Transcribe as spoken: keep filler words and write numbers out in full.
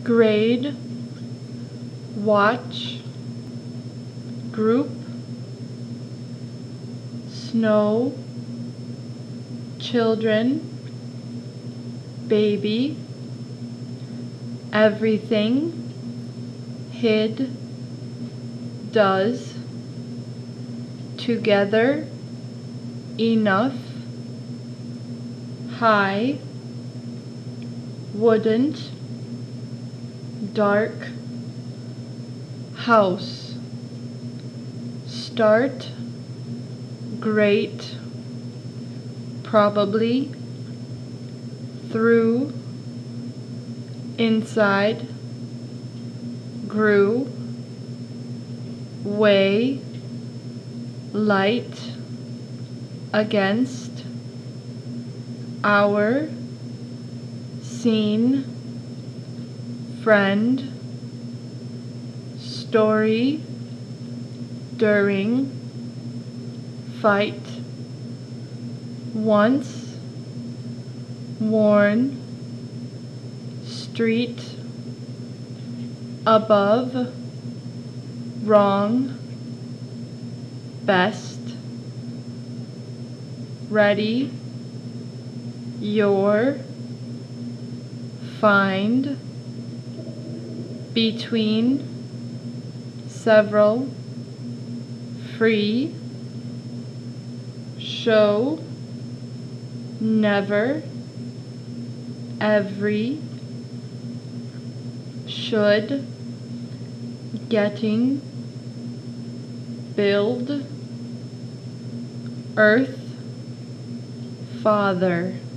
grade, watch, group, snow, children, baby, everything, hid, does, together, enough, high, wouldn't, dark, house, start, great, probably, through, inside, grew, way, light, against, hour, scene, friend, story, during, fight, once, worn, street, above, wrong, best, ready, your, find, between, several, free, show, never, every, should, getting, build, earth, father.